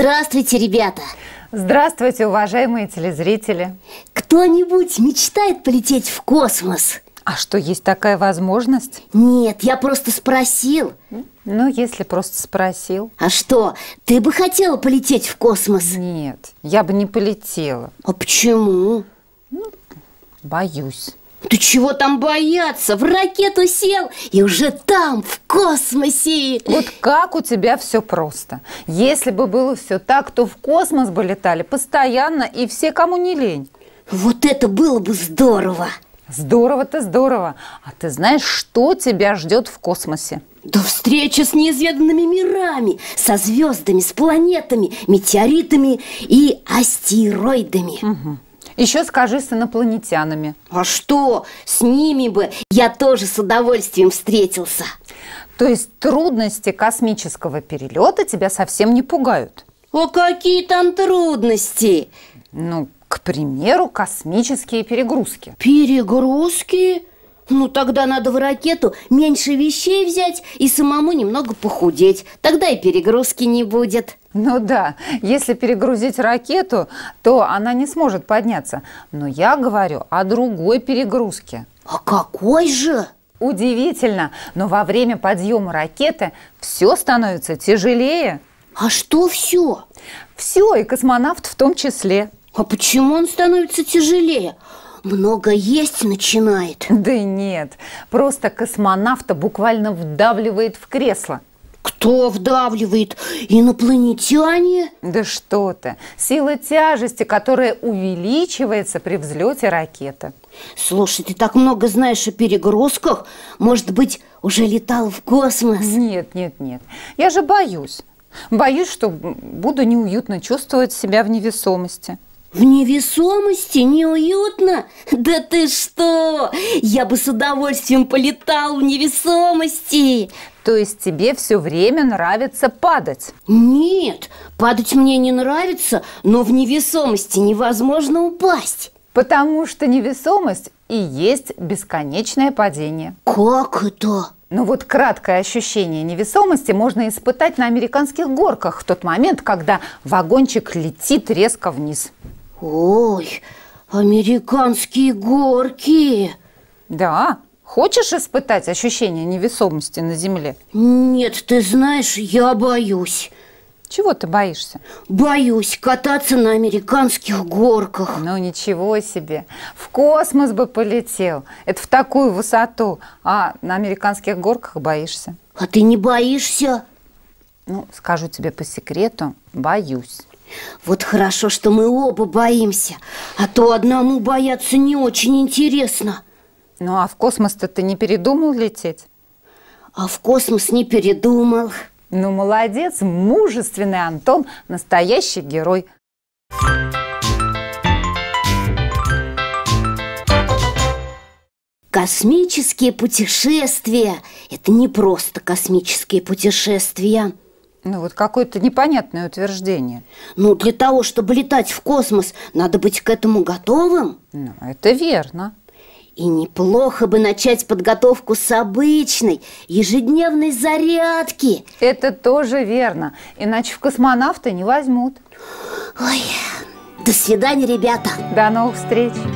Здравствуйте, ребята! Здравствуйте, уважаемые телезрители! Кто-нибудь мечтает полететь в космос? А что, есть такая возможность? Нет, я просто спросил. Ну, если просто спросил. А что, ты бы хотела полететь в космос? Нет, я бы не полетела. А почему? Боюсь. Ты чего там бояться? В ракету сел и уже там, в космосе. Вот как у тебя все просто. Если бы было все так, то в космос бы летали постоянно и все, кому не лень. Вот это было бы здорово. Здорово-то здорово. А ты знаешь, что тебя ждет в космосе? Да встреча с неизведанными мирами, со звездами, с планетами, метеоритами и астероидами. Угу. Еще скажи, с инопланетянами. А что, с ними бы я тоже с удовольствием встретился. То есть трудности космического перелета тебя совсем не пугают? А какие там трудности? Ну, к примеру, космические перегрузки. Перегрузки? Ну, тогда надо в ракету меньше вещей взять и самому немного похудеть. Тогда и перегрузки не будет. Ну да, если перегрузить ракету, то она не сможет подняться. Но я говорю о другой перегрузке. А какой же? Удивительно, но во время подъема ракеты все становится тяжелее. А что все? Все, и космонавт в том числе. А почему он становится тяжелее? Много есть начинает. Да нет, просто космонавта буквально вдавливает в кресло. Кто вдавливает? Инопланетяне? Да что ты, сила тяжести, которая увеличивается при взлете ракеты. Слушай, ты так много знаешь о перегрузках. Может быть, уже летал в космос? Нет, нет, нет, я же боюсь. Боюсь, что буду неуютно чувствовать себя в невесомости. В невесомости? Неуютно? Да ты что? Я бы с удовольствием полетал в невесомости. То есть тебе все время нравится падать? Нет, падать мне не нравится, но в невесомости невозможно упасть. Потому что невесомость и есть бесконечное падение. Как это? Ну вот краткое ощущение невесомости можно испытать на американских горках в тот момент, когда вагончик летит резко вниз. Ой, американские горки! Да, хочешь испытать ощущение невесомости на Земле? Нет, ты знаешь, я боюсь. Чего ты боишься? Боюсь кататься на американских горках. Ну ничего себе, в космос бы полетел, это в такую высоту, а на американских горках боишься. А ты не боишься? Ну, скажу тебе по секрету, боюсь. Вот хорошо, что мы оба боимся, а то одному бояться не очень интересно. Ну а в космос-то ты не передумал лететь? А в космос не передумал. Ну молодец, мужественный Антон, настоящий герой. Космические путешествия – это не просто космические путешествия. Ну вот какое-то непонятное утверждение. Ну, для того, чтобы летать в космос, надо быть к этому готовым. Ну, это верно. И неплохо бы начать подготовку с обычной, ежедневной зарядки. Это тоже верно, иначе в космонавты не возьмут. Ой, до свидания, ребята. До новых встреч.